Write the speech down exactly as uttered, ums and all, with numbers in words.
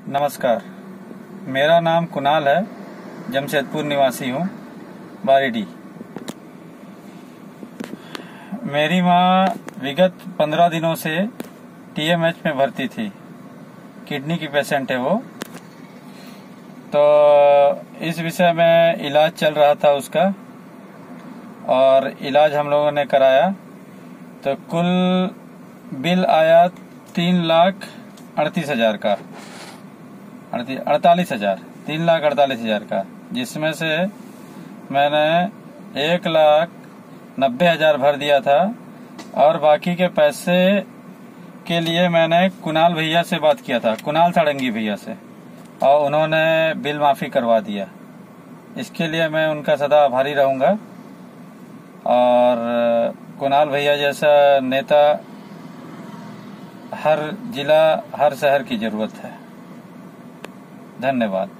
नमस्कार, मेरा नाम कुणाल है। जमशेदपुर निवासी हूँ, बारीडी। मेरी माँ विगत पंद्रह दिनों से टीएमएच में भर्ती थी। किडनी की पेशेंट है वो। तो इस विषय में इलाज चल रहा था उसका, और इलाज हम लोगों ने कराया तो कुल बिल आया तीन लाख अड़तीस हजार का अड़तालीस हजार तीन लाख अड़तालीस हजार का, जिसमें से मैंने एक लाख नब्बे हजार भर दिया था, और बाकी के पैसे के लिए मैंने कुणाल भैया से बात किया था, कुणाल सारंगी भैया से, और उन्होंने बिल माफी करवा दिया। इसके लिए मैं उनका सदा आभारी रहूंगा। और कुणाल भैया जैसा नेता हर जिला, हर शहर की जरूरत है। धन्यवाद।